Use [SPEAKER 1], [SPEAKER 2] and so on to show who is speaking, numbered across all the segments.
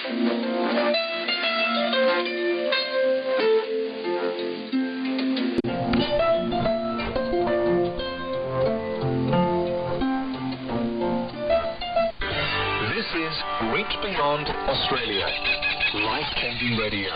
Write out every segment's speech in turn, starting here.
[SPEAKER 1] This is Reach Beyond Australia, life-changing radio.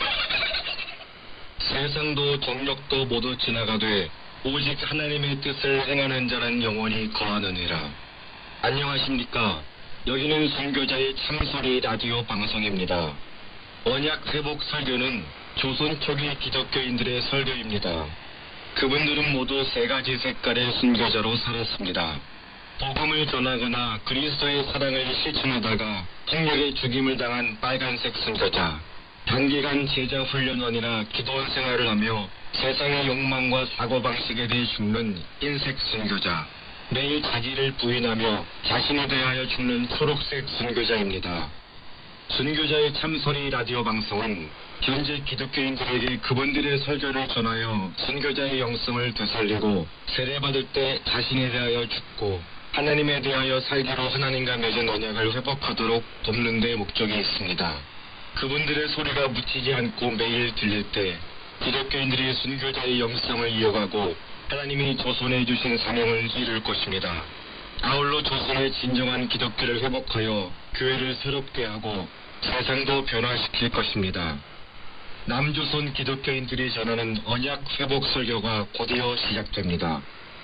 [SPEAKER 1] 세상도 정력도 모두 지나가되 오직 하나님의 뜻을 행하는 자는 영원히 거하느니라. 안녕하십니까? 여기는 선교자의 참소리 라디오 방송입니다. 언약 회복 설교는 조선 초기 기독교인들의 설교입니다. 그분들은 모두 세 가지 색깔의 순교자로 살았습니다. 복음을 전하거나 그리스도의 사랑을 실천하다가 폭력의 죽임을 당한 빨간색 순교자, 단기간 제자 훈련원이나 기도원 생활을 하며 세상의 욕망과 사고방식에 대해 죽는 흰색 순교자, 매일 자기를 부인하며 자신에 대하여 죽는 초록색 순교자입니다. 순교자의 참소리 라디오 방송은 현재 기독교인들에게 그분들의 설교를 전하여 순교자의 영성을 되살리고 세례받을 때 자신에 대하여 죽고 하나님에 대하여 살기로 하나님과 맺은 언약을 회복하도록 돕는 데 목적이 있습니다. 그분들의 소리가 묻히지 않고 매일 들릴 때 기독교인들이 순교자의 영성을 이어가고 하나님이 조선에 주신 사명을 이룰 것입니다. 아울러 조선의 진정한 기독교를 회복하여 교회를 새롭게 하고 세상도 변화시킬 것입니다. 남조선 기독교인들이 전하는 언약 회복 설교가 곧이어 시작됩니다.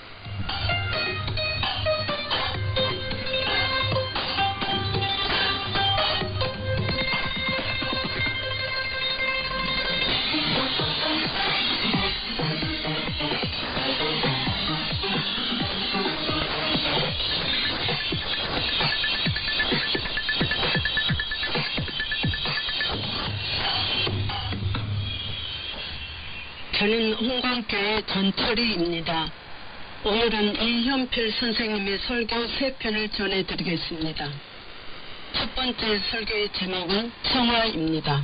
[SPEAKER 2] 저는 홍광교회 전철이입니다. 오늘은 이현필 선생님의 설교 3편을 전해드리겠습니다. 첫 번째 설교의 제목은 성화입니다.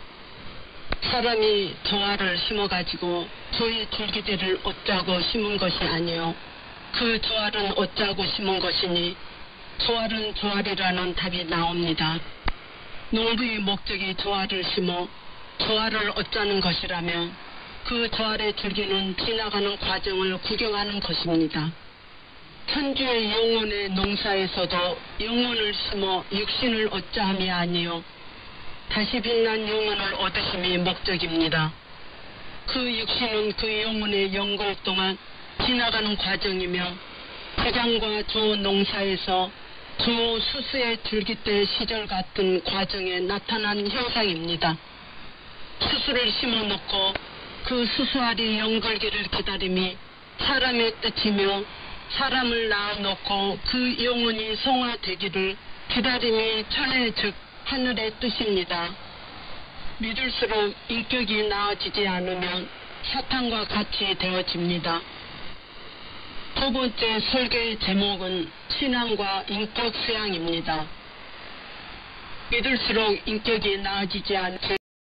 [SPEAKER 2] 사람이 조화를 심어가지고 조의 줄기들을 어짜고 심은 것이 아니요 그 조화는 어짜고 심은 것이니 조화는 조화리라는 답이 나옵니다. 농부의 목적이 조화를 심어 조화를 어짜는 것이라면 그 조화의 줄기는 지나가는 과정을 구경하는 것입니다. 천주의 영혼의 농사에서도 영혼을 심어 육신을 얻자 함이 아니요 다시 빛난 영혼을 얻으심이 목적입니다. 그 육신은 그 영혼의 영골 동안 지나가는 과정이며 포장과 조 농사에서 조 수수의 줄기때 시절 같은 과정에 나타난 현상입니다. 수수를 심어놓고 그 수수알이 영걸기를 기다림이 사람의 뜻이며 사람을 낳아놓고 그 영혼이 성화되기를 기다림이 천의 즉 하늘의 뜻입니다. 믿을수록 인격이 나아지지 않으면 사탄과 같이 되어집니다. 두 번째 설교의 제목은 신앙과 인격 수양입니다. 믿을수록 인격이 나아지지 않고